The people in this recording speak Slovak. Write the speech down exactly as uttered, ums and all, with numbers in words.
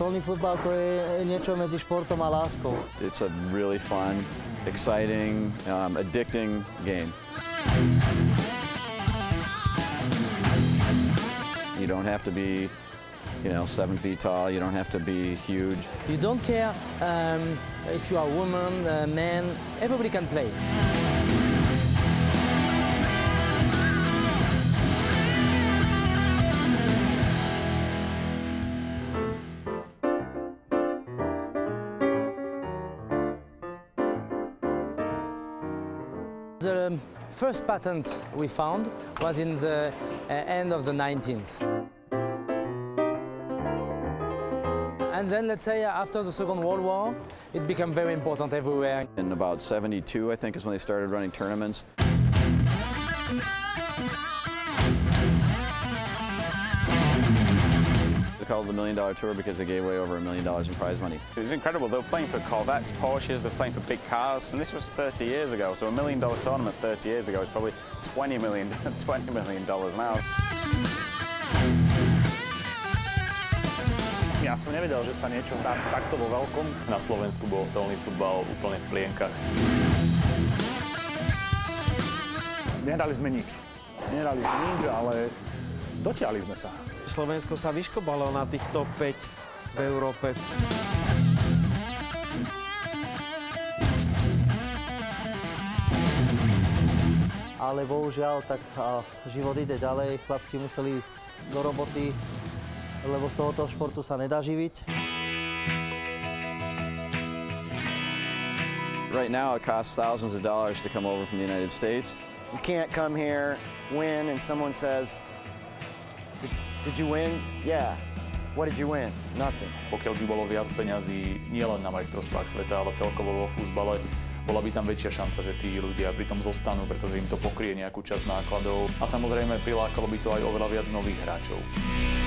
Stolný futbal to je niečo medzi športom a láskou. It's a really fun, exciting, um, addicting game. You don't have to be, you know, seven feet tall. You don't have to be huge. You don't care um, if you are a woman, a man, everybody can play. The first patent we found was in the uh, end of the nineteenth. And then, let's say, after the Second World War, it became very important everywhere. In about seventy-two, I think, is when they started running tournaments. They called it the Million Dollar Tour because they gave away over a million dollars in prize money. It was incredible. They were playing for Corvettes, Porsches, they were playing for big cars, and this was thirty years ago. So a million dollar tournament thirty years ago is probably twenty million dollars now. Ja som nevedel, že sa niečo dá takto vo veľkom. Na Slovensku bol stolný futbal úplne v plienkach. Nehrali sme nič. Nehrali sme nič, ale dotiahli sme sa. Slovensko sa vyškobalo na tých top päť v Európe. Ale bohužiaľ, tak a, život ide ďalej, chlapci museli ísť do roboty, lebo z tohoto športu sa nedá živiť. Right now, it costs thousands of dollars to come over from the United States. You can't come here, win, and someone says, did, did you win? Yeah. What did you win? Nothing. Pokiaľ by bolo viac peňazí nielen na majstrovstvách sveta, ale celkovo vo futbale, bola by tam väčšia šanca, že tí ľudia pri tom zostanú, pretože im to pokrie nejakú časť nákladov. A samozrejme prilákalo by to aj oveľa viac nových hráčov.